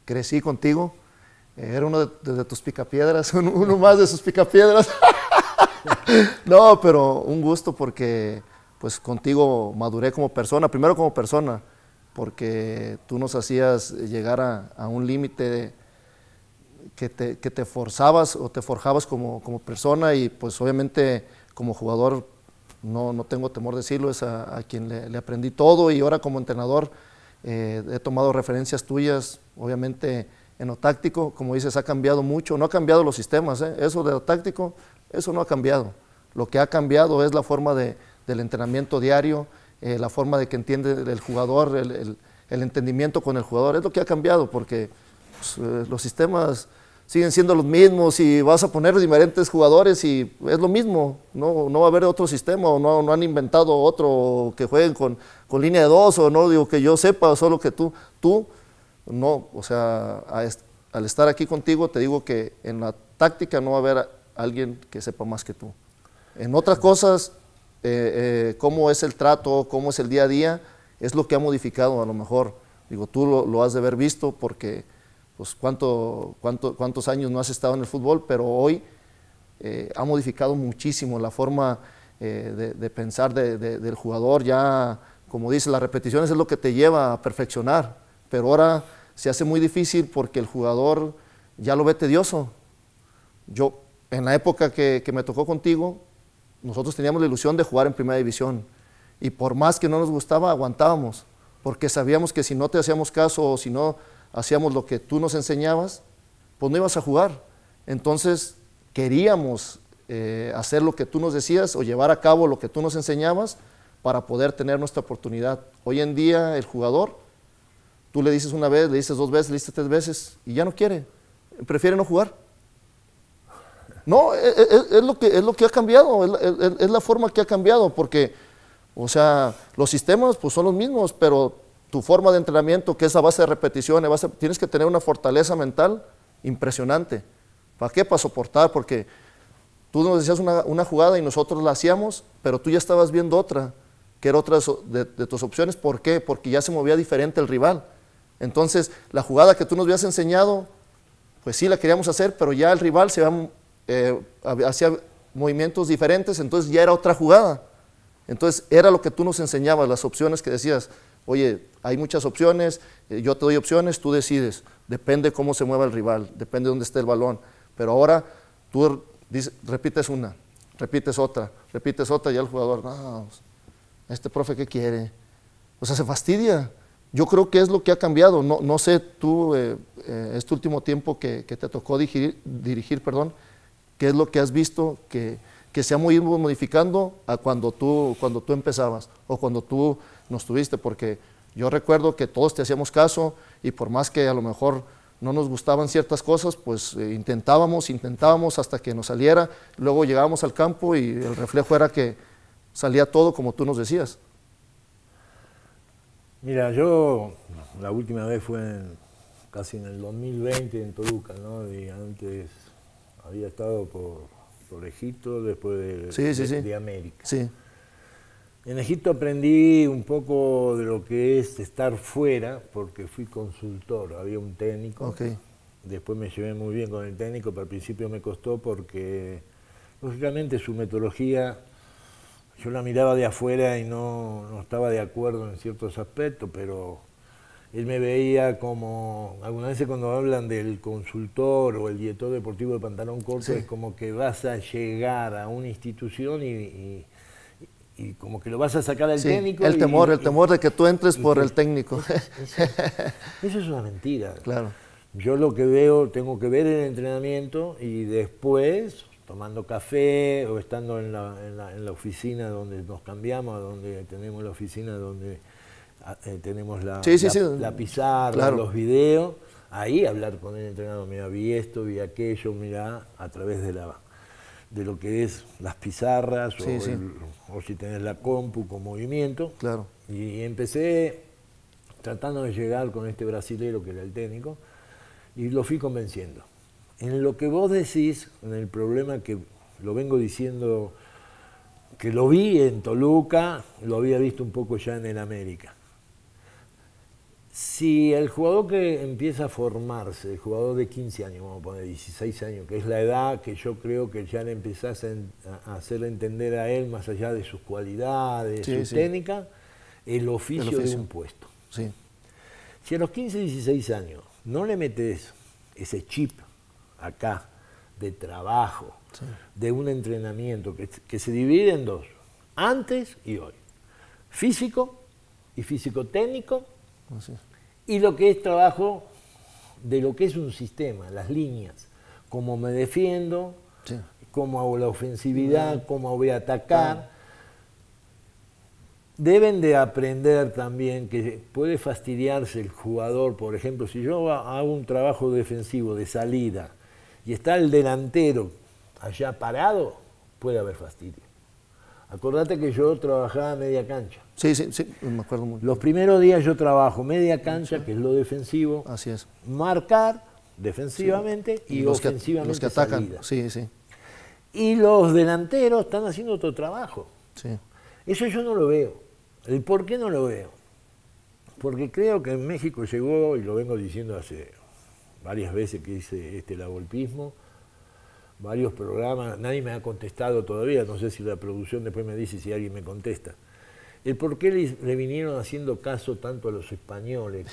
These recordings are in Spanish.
crecí contigo, era uno de tus picapiedras, uno más de sus picapiedras. No, pero un gusto porque pues contigo maduré como persona, primero como persona, porque tú nos hacías llegar a un límite que te forzabas o te forjabas como persona, y pues obviamente como jugador no tengo temor de decirlo, es a quien le aprendí todo, y ahora como entrenador he tomado referencias tuyas, obviamente en lo táctico, como dices, ha cambiado mucho, no ha cambiado los sistemas, eso de lo táctico, eso no ha cambiado. Lo que ha cambiado es la forma del entrenamiento diario, la forma de que entiende el jugador, el entendimiento con el jugador, es lo que ha cambiado, porque pues, los sistemas siguen siendo los mismos y vas a poner diferentes jugadores y es lo mismo, no va a haber otro sistema, o no han inventado otro que jueguen con línea de dos, o no digo que yo sepa, solo que tú no, o sea, al estar aquí contigo te digo que en la táctica no va a haber alguien que sepa más que tú. En otras cosas, cómo es el trato, cómo es el día a día, es lo que ha modificado a lo mejor. Digo, tú lo has de haber visto porque pues cuántos años no has estado en el fútbol, pero hoy ha modificado muchísimo la forma de pensar del jugador. Ya, como dice, las repeticiones es lo que te lleva a perfeccionar, pero ahora se hace muy difícil porque el jugador ya lo ve tedioso. Yo, en la época que me tocó contigo, nosotros teníamos la ilusión de jugar en primera división, y por más que no nos gustaba, aguantábamos, porque sabíamos que si no te hacíamos caso o si no hacíamos lo que tú nos enseñabas, pues no ibas a jugar. Entonces queríamos hacer lo que tú nos decías o llevar a cabo lo que tú nos enseñabas para poder tener nuestra oportunidad. Hoy en día el jugador, tú le dices una vez, le dices dos veces, le dices tres veces y ya no quiere, prefiere no jugar. No, es lo que ha cambiado, es la forma que ha cambiado, porque, o sea, los sistemas pues son los mismos, pero tu forma de entrenamiento, que es a base de repeticiones, tienes que tener una fortaleza mental impresionante. ¿Para qué? Para soportar, porque tú nos decías una jugada y nosotros la hacíamos, pero tú ya estabas viendo otra, que era otra de tus opciones. ¿Por qué? Porque ya se movía diferente el rival. Entonces, la jugada que tú nos habías enseñado, pues sí la queríamos hacer, pero ya el rival hacía movimientos diferentes, entonces ya era otra jugada. Entonces, era lo que tú nos enseñabas, las opciones que decías. Oye, hay muchas opciones, yo te doy opciones, tú decides, depende cómo se mueva el rival, depende de dónde esté el balón, pero ahora tú repites una, repites otra, y el jugador, no, este profe, ¿qué quiere? O sea, se fastidia. Yo creo que es lo que ha cambiado. No sé tú, este último tiempo que te tocó dirigir, ¿qué es lo que has visto que se ha ido modificando a cuando tú empezabas o cuando tú nos tuviste? Porque yo recuerdo que todos te hacíamos caso, y por más que a lo mejor no nos gustaban ciertas cosas, pues intentábamos hasta que nos saliera. Luego llegábamos al campo y el reflejo era que salía todo como tú nos decías. Mira, yo la última vez fue casi en el 2020 en Toluca, ¿no? Y antes había estado por Egipto, después de América. Sí. En Egipto aprendí un poco de lo que es estar fuera, porque fui consultor, había un técnico. Okay. Después me llevé muy bien con el técnico, pero al principio me costó porque, lógicamente, su metodología, yo la miraba de afuera y no estaba de acuerdo en ciertos aspectos, pero él me veía como, algunas veces cuando hablan del consultor o el director deportivo de pantalón corto, sí, es como que vas a llegar a una institución y como que lo vas a sacar al técnico. El temor de que tú entres por el técnico. Eso es una mentira. Claro. Yo lo que veo, tengo que ver el entrenamiento y después, tomando café o estando en la oficina donde nos cambiamos, donde tenemos la oficina donde tenemos la pizarra, claro, los videos, ahí hablar con el entrenador, mira, vi esto, vi aquello, mira, a través de lo que es las pizarras, o si tenés la compu con movimiento. Claro. Y empecé tratando de llegar con este brasilero que era el técnico, y lo fui convenciendo. En lo que vos decís, en el problema que lo vengo diciendo, que lo vi en Toluca, lo había visto un poco ya en el América. Si el jugador que empieza a formarse, el jugador de 15 años, vamos a poner 16 años, que es la edad que yo creo que ya le empezás a hacerle entender a él, más allá de sus cualidades, su técnica, el oficio de un puesto. Sí. Si a los 15, 16 años no le metes ese chip acá de trabajo, de un entrenamiento que se divide en dos, antes y hoy, físico y físico-técnico, y lo que es trabajo de lo que es un sistema, las líneas, cómo me defiendo, cómo hago la ofensividad, cómo voy a atacar. Deben de aprender también que puede fastidiarse el jugador, por ejemplo, si yo hago un trabajo defensivo de salida y está el delantero allá parado, puede haber fastidio. Acordate que yo trabajaba media cancha. Sí, me acuerdo mucho. Los primeros días yo trabajo media cancha, que es lo defensivo. Así es. Marcar defensivamente y ofensivamente los que atacan. salida. Sí. Y los delanteros están haciendo otro trabajo. Sí. Eso yo no lo veo. ¿El por qué no lo veo? Porque creo que en México llegó, y lo vengo diciendo hace varias veces que hice la golpismo, varios programas, nadie me ha contestado todavía, no sé si la producción después me dice si alguien me contesta. El por qué le vinieron haciendo caso tanto a los españoles.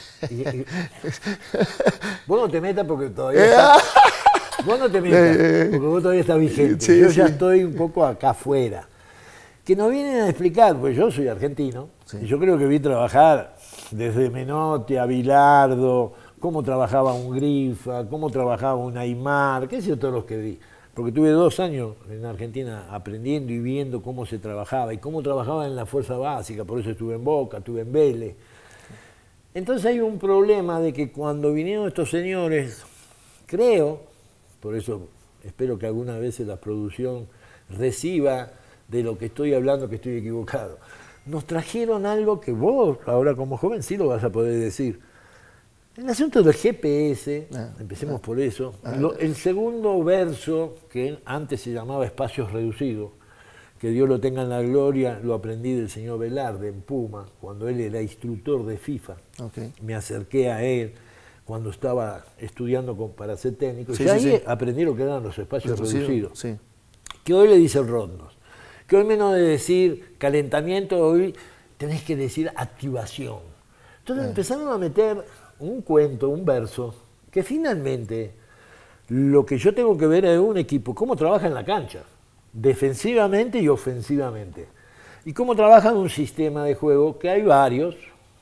Vos no te metas porque todavía vos no te metas, porque vos todavía estás vigente. Yo ya estoy un poco acá afuera. Que nos vienen a explicar, pues yo soy argentino, y yo creo que vi trabajar desde Menotti a Bilardo, cómo trabajaba un Grifa, cómo trabajaba un Aymar, qué sé yo, todos los que vi. Porque tuve 2 años en Argentina aprendiendo y viendo cómo se trabajaba y cómo trabajaba en la fuerza básica, por eso estuve en Boca, estuve en Vélez. Entonces hay un problema de que cuando vinieron estos señores, creo, por eso espero que alguna vez la producción reciba de lo que estoy hablando, que estoy equivocado, nos trajeron algo que vos, ahora como joven, sí lo vas a poder decir. El asunto del GPS, empecemos por eso. El segundo verso, que antes se llamaba Espacios Reducidos, que Dios lo tenga en la gloria, lo aprendí del señor Velarde en Puma, cuando él era instructor de FIFA. Me acerqué a él cuando estaba estudiando para ser técnico, y ahí aprendí lo que eran los espacios reducidos. Que hoy le dicen rondos. Que hoy menos de decir calentamiento, hoy tenés que decir activación. Entonces empezaron a meter un cuento, un verso, que finalmente lo que yo tengo que ver es un equipo, cómo trabaja en la cancha, defensivamente y ofensivamente. Y cómo trabaja en un sistema de juego que hay varios,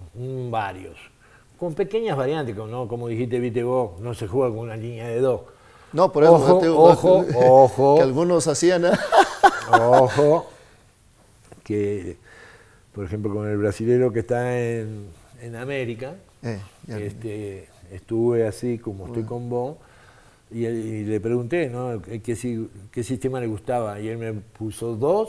con pequeñas variantes, ¿no? Como dijiste, viste vos, no se juega con una línea de 2. No, por eso ojo. Que algunos hacían. Ojo, que por ejemplo con el brasilero que está en América, estuve así como estoy con vos, y le pregunté, ¿no? ¿Qué sistema le gustaba? Y él me puso 2,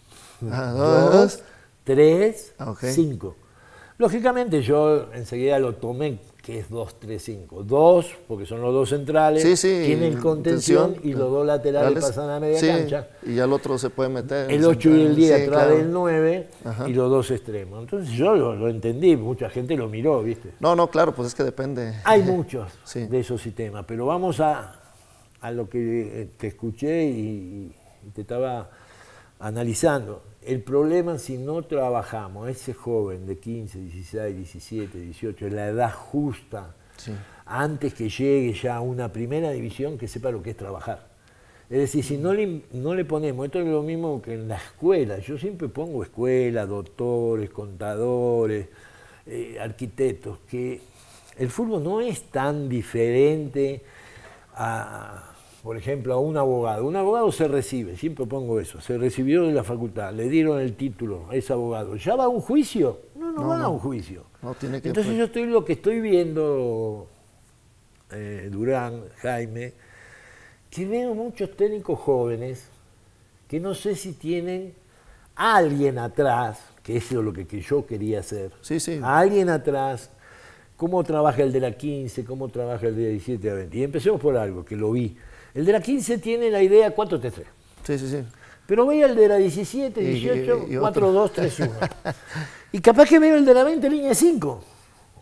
3, 5. Lógicamente yo enseguida lo tomé, que es 2-3-5. 2, porque son los 2 centrales, tienen contención y los 2 laterales pasan a media cancha. Y ya el otro se puede meter. El 8 y el 10 atrás del 9 y los 2 extremos. Entonces yo lo entendí, mucha gente lo miró, ¿viste? No, claro, pues es que depende. Hay muchos de esos sistemas, pero vamos a lo que te escuché y te estaba analizando. El problema, si no trabajamos, ese joven de 15, 16, 17, 18, en la edad justa, antes que llegue ya a una primera división, que sepa lo que es trabajar. Es decir, si no le ponemos, esto es lo mismo que en la escuela, yo siempre pongo escuela, doctores, contadores, arquitectos, que el fútbol no es tan diferente a... Por ejemplo, a un abogado. Un abogado se recibe, siempre pongo eso, se recibió de la facultad, le dieron el título a ese abogado. ¿Ya va a un juicio? No va a un juicio. Entonces yo lo que estoy viendo, Durán, Jaime, que veo muchos técnicos jóvenes que no sé si tienen a alguien atrás, que eso es lo que yo quería hacer, a alguien atrás, cómo trabaja el de la 15, cómo trabaja el de 17 a 20. Y empecemos por algo, que lo vi. El de la 15 tiene la idea 4-3-3. Pero veía el de la 17, 18, 4-2-3-1. Y capaz que veo el de la 20 línea 5.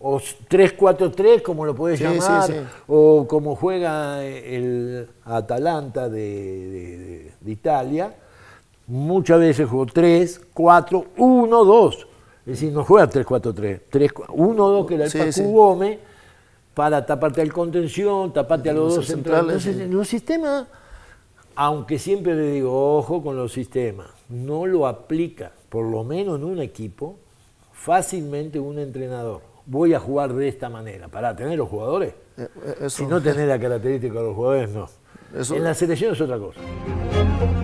o 3-4-3, como lo podés Sí, llamar, sí, sí. o como juega el Atalanta de Italia, muchas veces jugó 3-4-1-2. Es decir, no juega 3-4-3, 1-2 que era el Sí, Pacu sí. Gómez, para taparte al contención, taparte a los dos centrales. centrales, Entonces, los sistemas, aunque siempre le digo, ojo con los sistemas, no lo aplica, por lo menos en un equipo, fácilmente un entrenador. Voy a jugar de esta manera, para tener los jugadores. Eso, Si no tenés la característica de los jugadores, no. Eso- En la selección es otra cosa.